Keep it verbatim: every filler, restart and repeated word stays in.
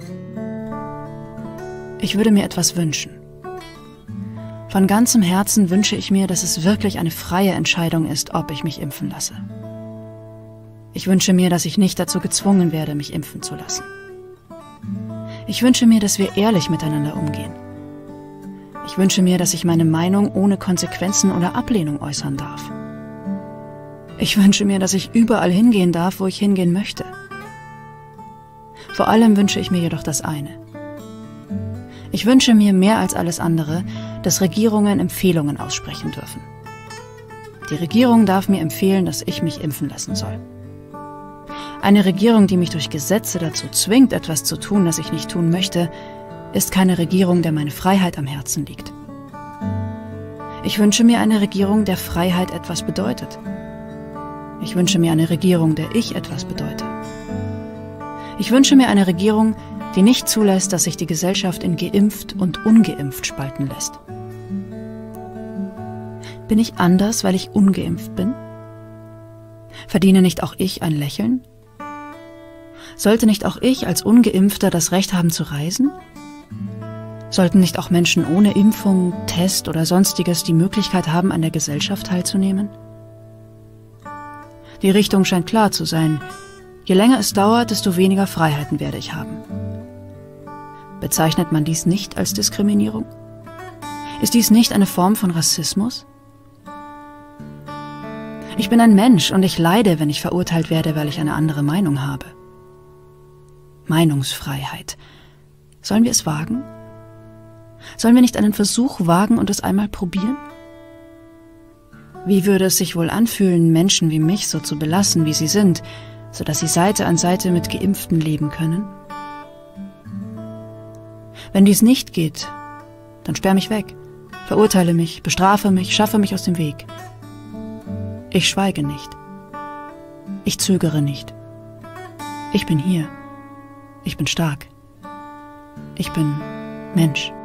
Ich würde mir etwas wünschen. Von ganzem Herzen wünsche ich mir, dass es wirklich eine freie Entscheidung ist, ob ich mich impfen lasse. Ich wünsche mir, dass ich nicht dazu gezwungen werde, mich impfen zu lassen. Ich wünsche mir, dass wir ehrlich miteinander umgehen. Ich wünsche mir, dass ich meine Meinung ohne Konsequenzen oder Ablehnung äußern darf. Ich wünsche mir, dass ich überall hingehen darf, wo ich hingehen möchte. Vor allem wünsche ich mir jedoch das eine. Ich wünsche mir mehr als alles andere, dass Regierungen Empfehlungen aussprechen dürfen. Die Regierung darf mir empfehlen, dass ich mich impfen lassen soll. Eine Regierung, die mich durch Gesetze dazu zwingt, etwas zu tun, das ich nicht tun möchte, ist keine Regierung, der meine Freiheit am Herzen liegt. Ich wünsche mir eine Regierung, der Freiheit etwas bedeutet. Ich wünsche mir eine Regierung, der ich etwas bedeute. Ich wünsche mir eine Regierung, die nicht zulässt, dass sich die Gesellschaft in geimpft und ungeimpft spalten lässt. Bin ich anders, weil ich ungeimpft bin? Verdiene nicht auch ich ein Lächeln? Sollte nicht auch ich als Ungeimpfter das Recht haben zu reisen? Sollten nicht auch Menschen ohne Impfung, Test oder Sonstiges die Möglichkeit haben, an der Gesellschaft teilzunehmen? Die Richtung scheint klar zu sein. Je länger es dauert, desto weniger Freiheiten werde ich haben. Bezeichnet man dies nicht als Diskriminierung? Ist dies nicht eine Form von Rassismus? Ich bin ein Mensch und ich leide, wenn ich verurteilt werde, weil ich eine andere Meinung habe. Meinungsfreiheit. Sollen wir es wagen? Sollen wir nicht einen Versuch wagen und es einmal probieren? Wie würde es sich wohl anfühlen, Menschen wie mich so zu belassen, wie sie sind, sodass sie Seite an Seite mit Geimpften leben können? Wenn dies nicht geht, dann sperr mich weg, verurteile mich, bestrafe mich, schaffe mich aus dem Weg. Ich schweige nicht. Ich zögere nicht. Ich bin hier. Ich bin stark. Ich bin Mensch.